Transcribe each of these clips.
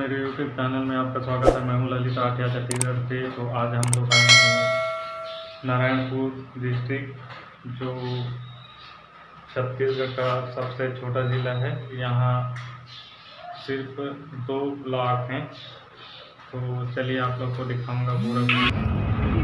मेरे YouTube channel में आपका स्वागत है। मैं हूं ललित आठिया छत्तीसगढ़ से। तो आज हम लोग आए हैं नारायणपुर डिस्ट्रिक्ट, जो छत्तीसगढ़ का सबसे छोटा ज़िला है। यहाँ सिर्फ 2 ब्लॉक हैं। तो चलिए आप लोग को दिखाऊंगा पूरा।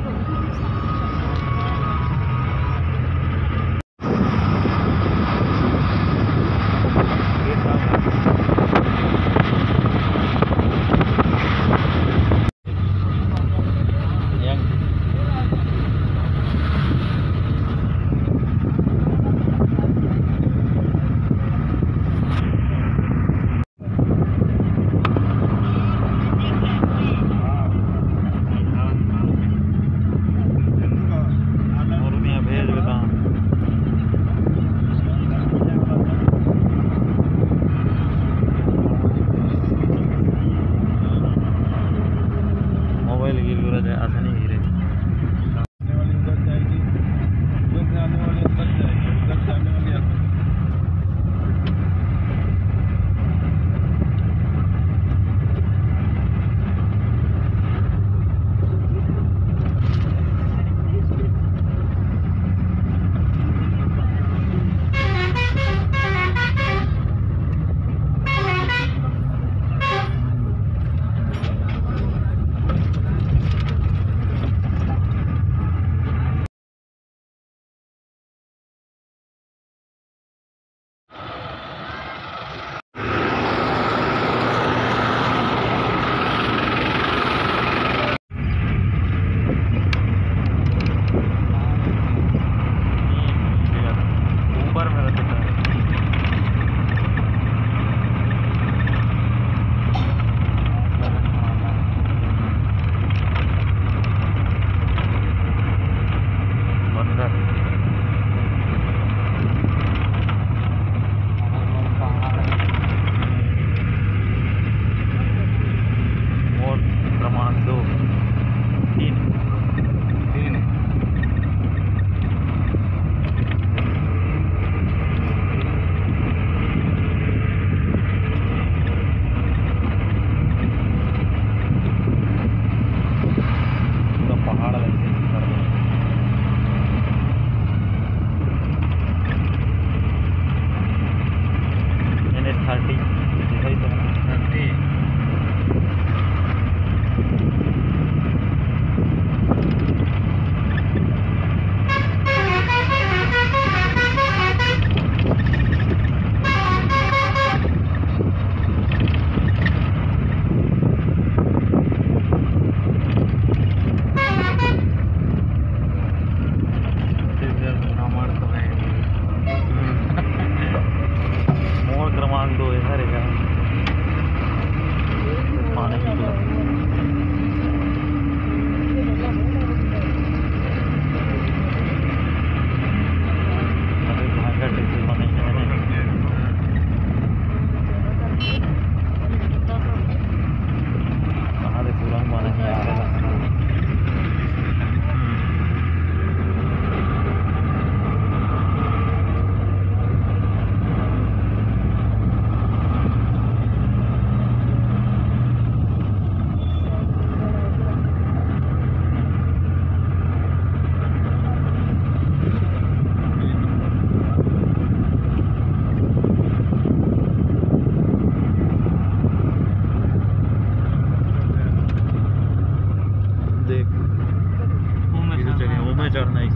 चढ़ना इसे।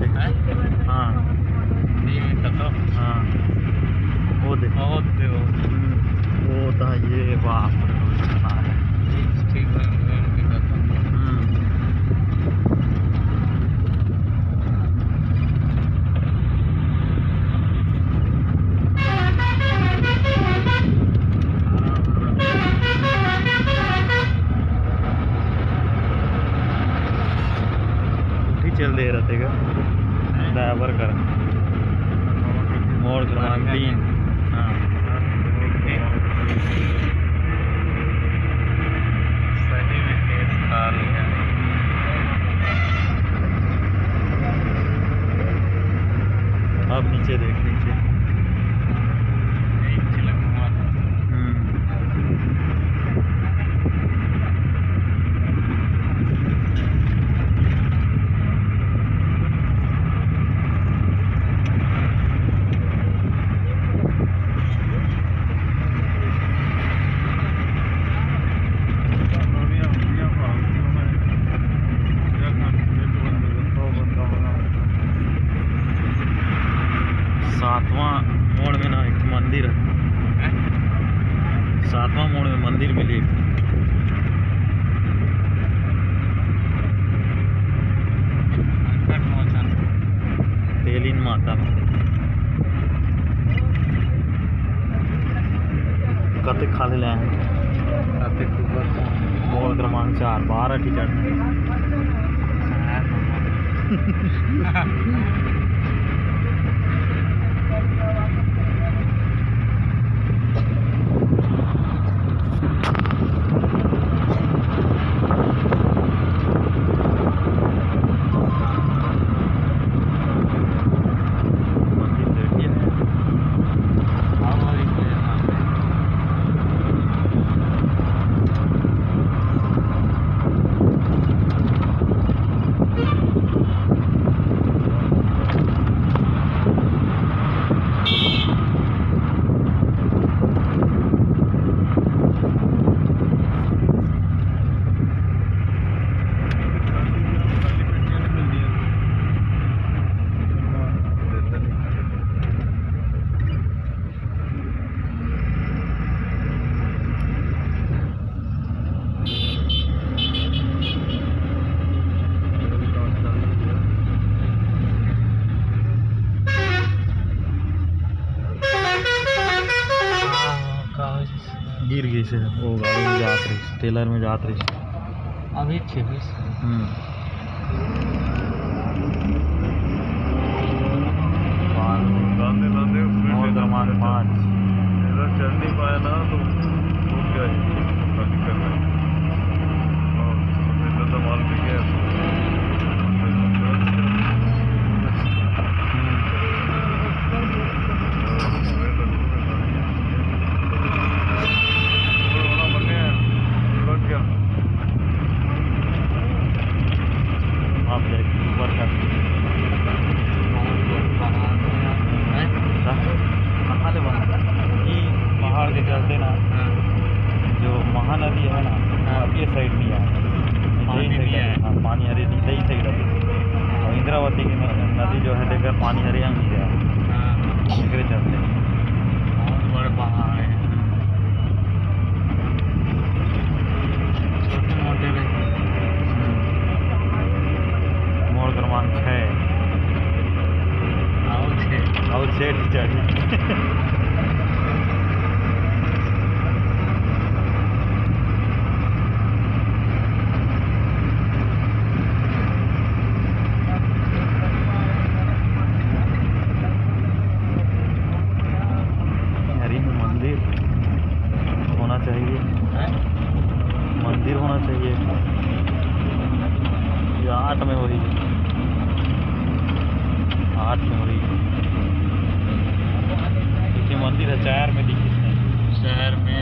हाँ हाँ वो देखो वो था ये। वाह चल दे रहा थे ड्राइवर कर मोड़ क्रमांक 3। हाँ सही में केस खा लिया। अब नीचे देख नीचे। सातवां मोड़ में ना एक मंदिर है, 7वां मोड़ में मंदिर मिली। तेलिन माता कते खा ले मोड़ क्रमांक 4 12 टिकट गिर गई से वो गाड़ी में जात रही, टेलर में जात रही अभी 26 और क्रमांक 5 चढ़ नहीं पाया ना तो टूट गया तो माल भी गया। पहाड़ के चलते ना जो महानदी है ना अब ये साइड नहीं आया, पानी हरे नहीं साइड है। और इंद्रावती की नदी जो है लेकर पानी हरियाणा नहीं गया, इसके चलते बहुत बड़े पहाड़ हैं, छोटे मोटे मोड़ क्रमांक 6 और 6 चढ़ी मंदिर होना चाहिए। ये 8 में हो रही है, 8 में हो रही है क्योंकि मंदिर है 4 में दिखी शहर में।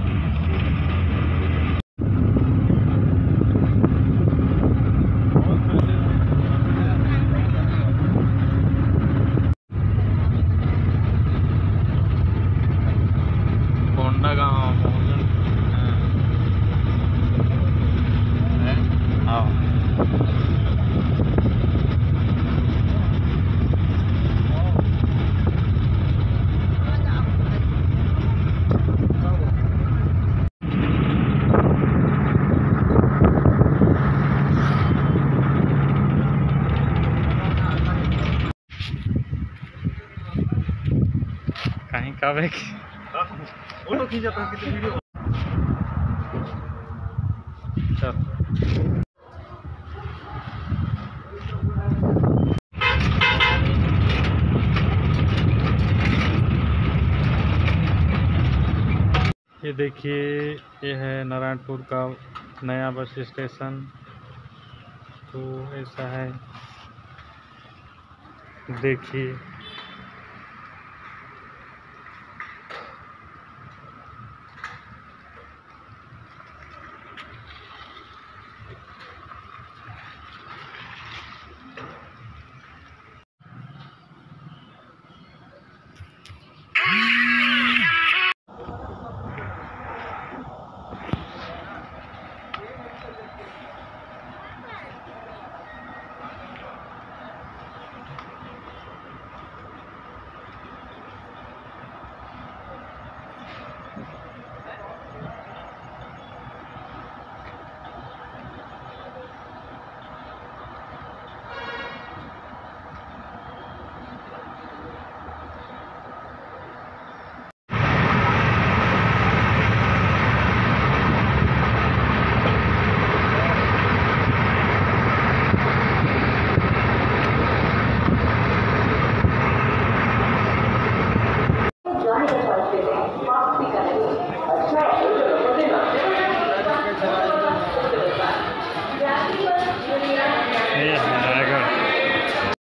कोंडा गाँव कहीं कब है फोटो खींचा था कितनी वीडियो। चल ये देखिए, ये है नारायणपुर का नया बस स्टेशन। तो ऐसा है, देखिए ये